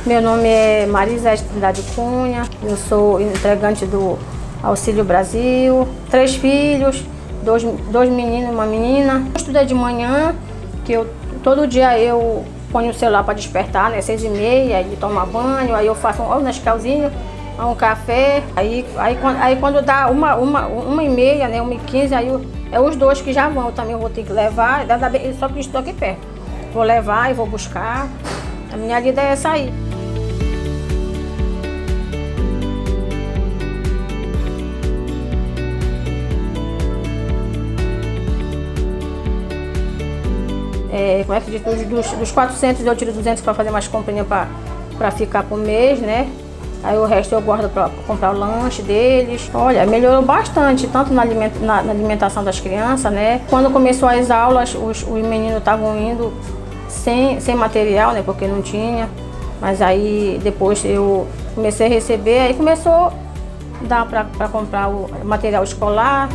Meu nome é Marisete Trindade Cunha, eu sou entregante do Auxílio Brasil, 3 filhos, dois meninos e uma menina. Eu estudei de manhã, que todo dia eu ponho o celular para despertar, né, 6h30, aí tomar banho, aí eu faço um Nescauzinho, um café, aí quando dá 1h30, né, 1h15, aí é os 2 que já vão, também eu vou ter que levar, só que estou aqui perto. Vou levar e vou buscar, a minha vida é essa aí. Como é que diz? Dos 400 eu tiro 200 para fazer mais comprinha para ficar por mês, né? Aí o resto eu guardo para comprar o lanche deles. Olha, melhorou bastante, tanto na alimentação das crianças, né? Quando começou as aulas, os meninos estavam indo sem material, né? Porque não tinha. Mas aí depois eu comecei a receber, aí começou a dar para comprar o material escolar.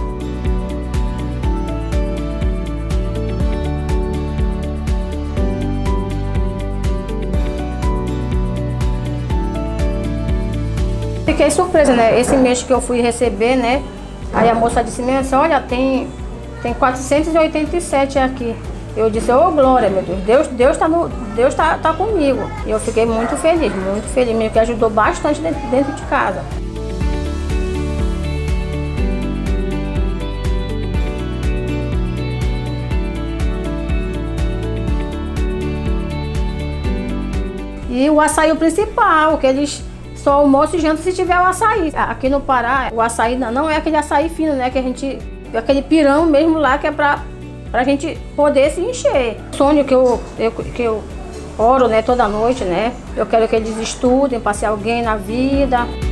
Fiquei surpresa, né? Esse mês que eu fui receber, né? Aí a moça disse mesmo, olha, tem 487 aqui. Eu disse, ô glória, meu Deus, Deus tá comigo. E eu fiquei muito feliz, meio que ajudou bastante dentro de casa. E o açaí é o principal, que eles só almoço e janta se tiver o açaí. Aqui no Pará, o açaí não é aquele açaí fino, né? Aquele pirão mesmo lá que é pra gente poder se encher. O sonho que eu oro, né, toda noite, né? Eu quero que eles estudem para ser alguém na vida.